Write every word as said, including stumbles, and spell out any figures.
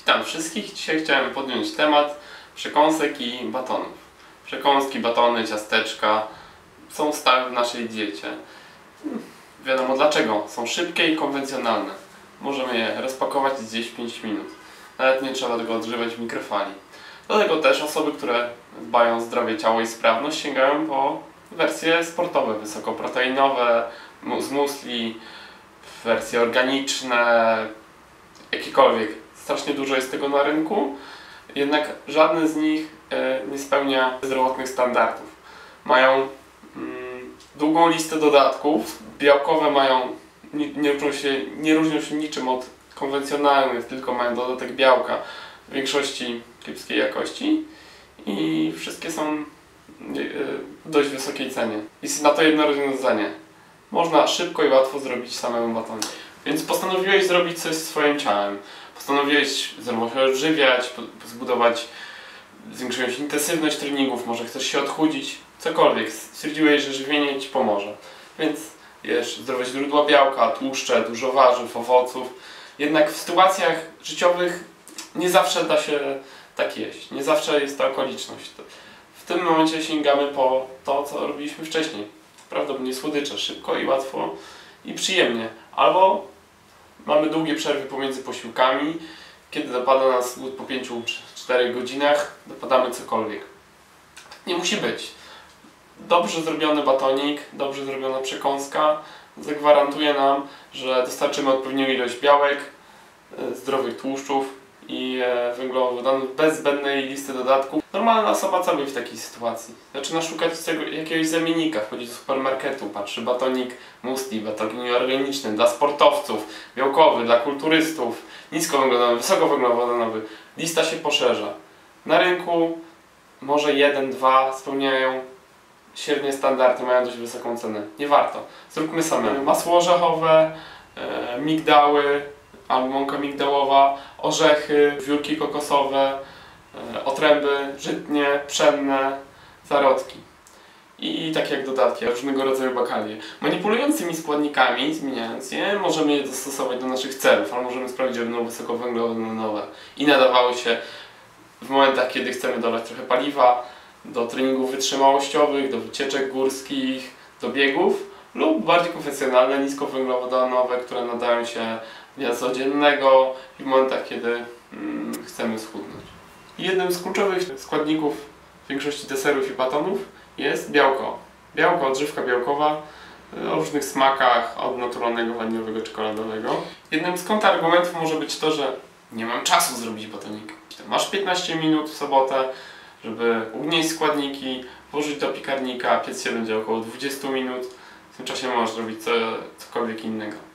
Witam wszystkich. Dzisiaj chciałem podjąć temat przekąsek i batonów. Przekąski, batony, ciasteczka są stałe w naszej diecie. Wiadomo dlaczego. Są szybkie i konwencjonalne. Możemy je rozpakować i zjeść w pięć minut. Nawet nie trzeba tego odgrzewać w mikrofali. Do tego też osoby, które dbają o zdrowie ciała i sprawność, sięgają po wersje sportowe, wysokoproteinowe, z musli, wersje organiczne, jakiekolwiek. Strasznie dużo jest tego na rynku, jednak żadne z nich nie spełnia zdrowotnych standardów. Mają mm, długą listę dodatków, białkowe mają, nie, nie, różnią się, nie różnią się niczym od konwencjonalnych, tylko mają dodatek białka w większości kiepskiej jakości i wszystkie są w dość wysokiej cenie. Jest na to jedno rozwiązanie. Można szybko i łatwo zrobić samemu batonie. Więc postanowiłeś zrobić coś z swoim ciałem. Postanowiłeś zdrowo się odżywiać, zbudować, zwiększyć intensywność treningów, może chcesz się odchudzić, cokolwiek. Stwierdziłeś, że żywienie Ci pomoże. Więc jesz zdrowe źródła białka, tłuszcze, dużo warzyw, owoców. Jednak w sytuacjach życiowych nie zawsze da się tak jeść. Nie zawsze jest to okoliczność. W tym momencie sięgamy po to, co robiliśmy wcześniej. Prawdopodobnie słodycze, szybko i łatwo i przyjemnie. Albo mamy długie przerwy pomiędzy posiłkami, kiedy dopada nas głód po pięciu czy czterech godzinach, dopadamy cokolwiek. Nie musi być. Dobrze zrobiony batonik, dobrze zrobiona przekąska zagwarantuje nam, że dostarczymy odpowiednią ilość białek, zdrowych tłuszczów i węglowodanów bez zbędnej listy dodatków. Normalna osoba co robi w takiej sytuacji? Zaczyna szukać tego, jakiegoś zamiennika, wchodzi do supermarketu, patrzy batonik musli, batonik organiczny, dla sportowców, białkowy, dla kulturystów, niskowęglowodanowy, wysokowęglowodanowy. Lista się poszerza. Na rynku może jeden, dwa spełniają średnie standardy, mają dość wysoką cenę. Nie warto. Zróbmy samemu. Masło orzechowe, e, migdały, albo mąka migdałowa, orzechy, wiórki kokosowe, e, otręby żytnie, pszenne, zarodki. I, I tak jak dodatki, różnego rodzaju bakalie. Manipulując tymi składnikami, zmieniając je, możemy je dostosować do naszych celów, ale możemy sprawić, żeby będą wysokowęglowodanowe i nadawały się w momentach, kiedy chcemy dodać trochę paliwa, do treningów wytrzymałościowych, do wycieczek górskich, do biegów, lub bardziej konwencjonalne, niskowęglowodanowe, które nadają się dnia codziennego i w momentach, kiedy mm, chcemy schudnąć. Jednym z kluczowych składników większości deserów i batonów jest białko. Białko, odżywka białkowa o różnych smakach, od naturalnego, waniliowego, czekoladowego. Jednym z kontrargumentów może być to, że nie mam czasu zrobić batonika. Masz piętnaście minut w sobotę, żeby ugnieść składniki, włożyć do piekarnika, piec się będzie około dwudziestu minut. W tym czasie możesz robić co, cokolwiek innego.